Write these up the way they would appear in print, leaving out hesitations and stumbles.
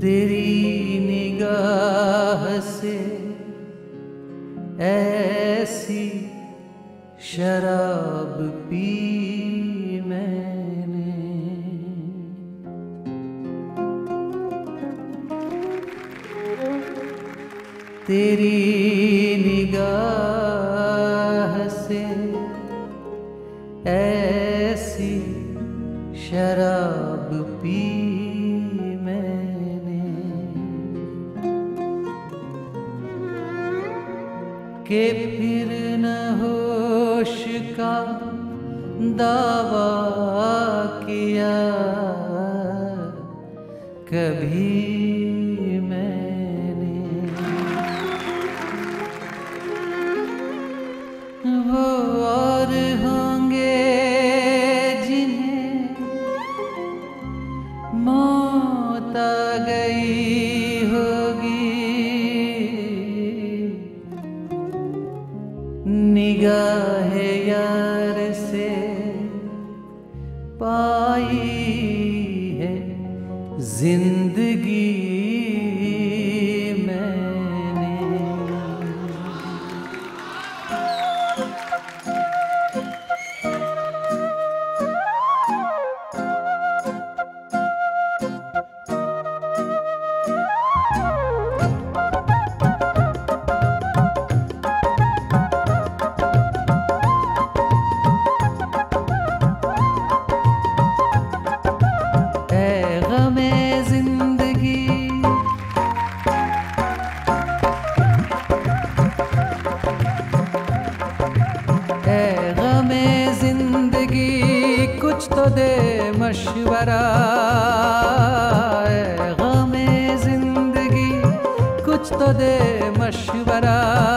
तेरी निगाह से ऐसी शराब पी मैंने, तेरी निगाह से ऐसी शराब पी मैंने कि फिर न होश का दावा किया कभी मैंने। वो और होंगे जिन्हें मौत आ गई होगी, निगाह यार से पाई है जिंदगी मैंने। कुछ तो दे मशवरा, गमे जिंदगी कुछ तो दे मशवरा।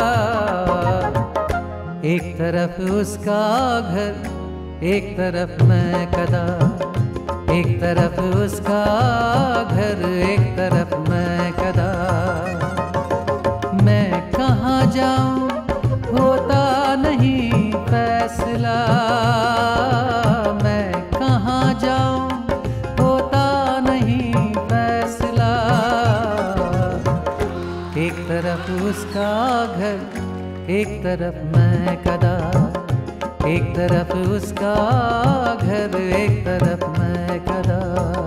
एक तरफ उसका घर, एक तरफ मैं कदा, एक तरफ उसका घर, एक तरफ मैं कदा। मैं कहाँ जाऊँ होता नहीं फैसला, मैं कहाँ जाऊँ होता नहीं फैसला। एक तरफ उसका घर, एक तरफ मैं कदा, एक तरफ उसका घर, एक तरफ मैं कदा।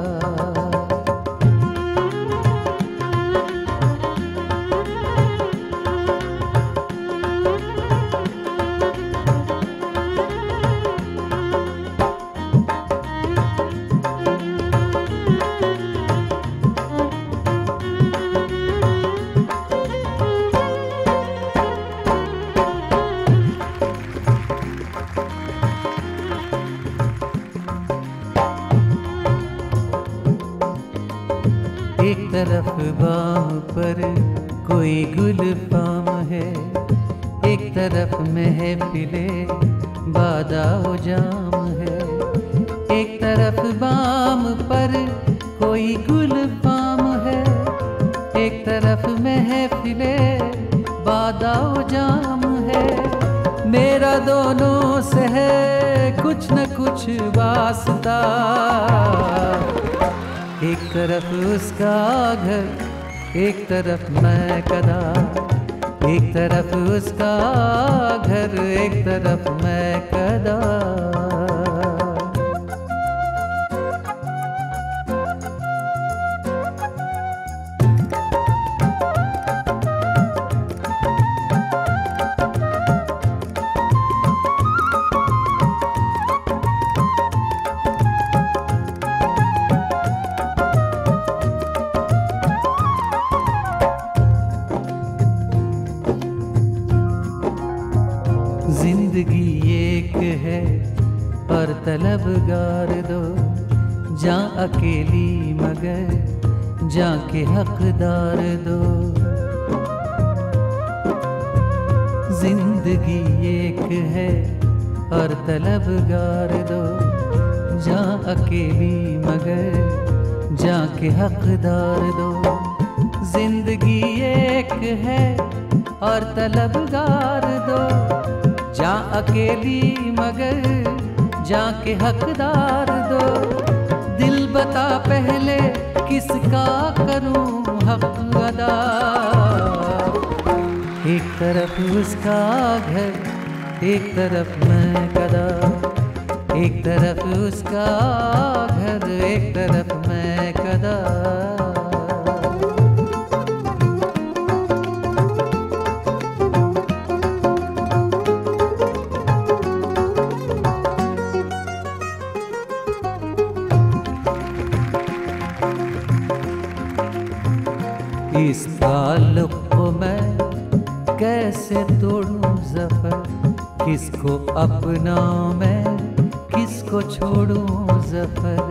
एक तरफ बाम पर कोई गुल फाम है, एक तरफ महफिले बादाओ जाम है। एक तरफ बाम पर कोई गुल फाम है, एक तरफ महफिले बादाओ जाम है। मेरा दोनों से है कुछ न कुछ वास्ता, एक तरफ उसका घर, एक तरफ मैं कदा, एक तरफ उसका घर, एक तरफ मैं कदा। जिंदगी एक है और तलबगार दो, जा अकेली मगर जाके हकदार दो। जिंदगी एक है और तलबगार दो, जा अकेली मगर जाके हकदार दो। जिंदगी एक है और तलबगार दो, जा अकेली मगर जाके हकदार दो। दिल बता पहले किसका करूं हक अदा। एक तरफ उसका घर, एक तरफ मैं कदा। एक तरफ उसका घर, एक तरफ मैं कदा। इस ताल्लुक को मैं कैसे तोड़ूं ज़फ़र, किसको अपनाऊं मैं, किसको छोड़ूं ज़फ़र।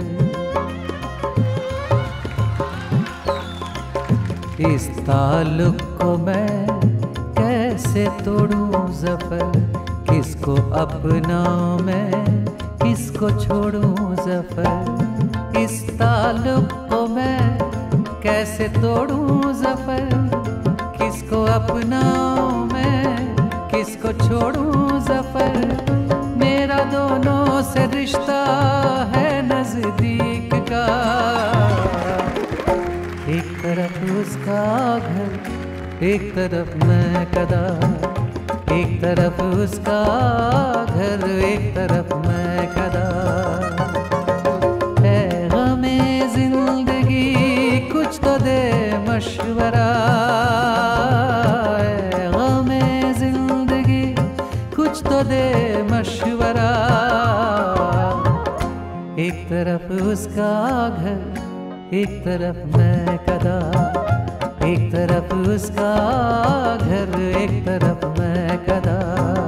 इस ताल्लुक को मैं कैसे तोड़ूं ज़फ़र, किसको अपनाऊं मैं, किसको छोड़ूं ज़फ़र। इस ताल्लुक को मैं कैसे तोड़ूं ज़फ़र, किसको अपनाऊं मैं, किसको छोड़ूं ज़फ़र। मेरा दोनों से रिश्ता है नज़दीक का। एक तरफ उसका घर, एक तरफ मैं कदा। एक तरफ उसका घर, एक तरफ मैं कदा। है गमे ज़िंदगी कुछ तो दे मशवरा, है गमे ज़िंदगी कुछ तो दे मशवरा। एक तरफ उसका घर, एक तरफ मैं कदा। एक तरफ उसका घर, एक तरफ मैं कदा।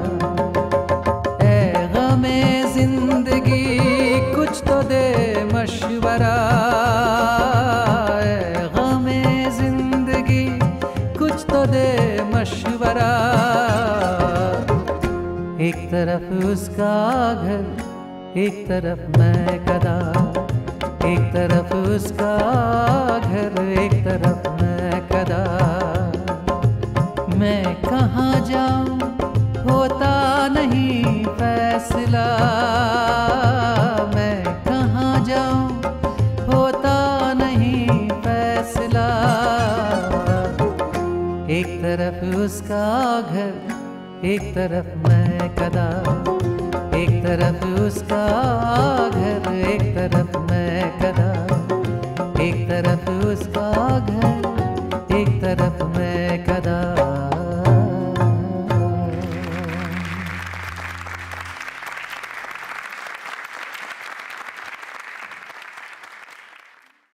ऐ गमे ज़िंदगी कुछ तो दे मशवरा, ऐ गमे ज़िंदगी कुछ तो दे मशवरा। एक तरफ उसका घर, एक तरफ मैं कदा। एक तरफ उसका घर, एक तरफ मैं कदा। मैं कहाँ जाऊँ होता नहीं फैसला, मैं कहाँ जाऊँ होता नहीं फैसला। एक तरफ उसका घर, एक तरफ मैं कदा। एक तरफ उसका